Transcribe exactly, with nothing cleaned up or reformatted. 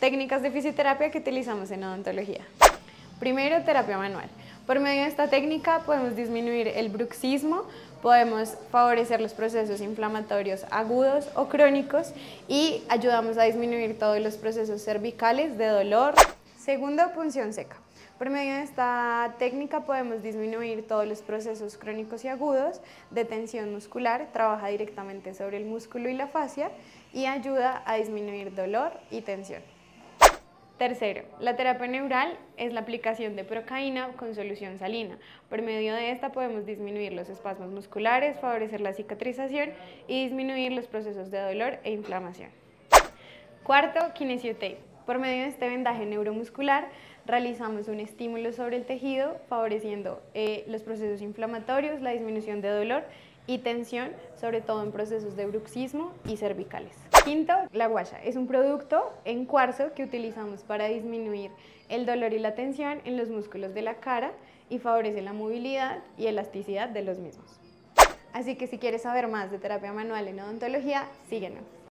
Técnicas de fisioterapia que utilizamos en odontología. Primero, terapia manual. Por medio de esta técnica podemos disminuir el bruxismo, podemos favorecer los procesos inflamatorios agudos o crónicos y ayudamos a disminuir todos los procesos cervicales de dolor. Segundo, punción seca. Por medio de esta técnica podemos disminuir todos los procesos crónicos y agudos de tensión muscular, trabaja directamente sobre el músculo y la fascia y ayuda a disminuir dolor y tensión. Tercero, la terapia neural es la aplicación de procaína con solución salina. Por medio de esta podemos disminuir los espasmos musculares, favorecer la cicatrización y disminuir los procesos de dolor e inflamación. Cuarto, kinesiotape. Por medio de este vendaje neuromuscular realizamos un estímulo sobre el tejido, favoreciendo eh, los procesos inflamatorios, la disminución de dolor y tensión, sobre todo en procesos de bruxismo y cervicales. Quinto, la guasha. Es un producto en cuarzo que utilizamos para disminuir el dolor y la tensión en los músculos de la cara y favorece la movilidad y elasticidad de los mismos. Así que si quieres saber más de terapia manual en odontología, síguenos.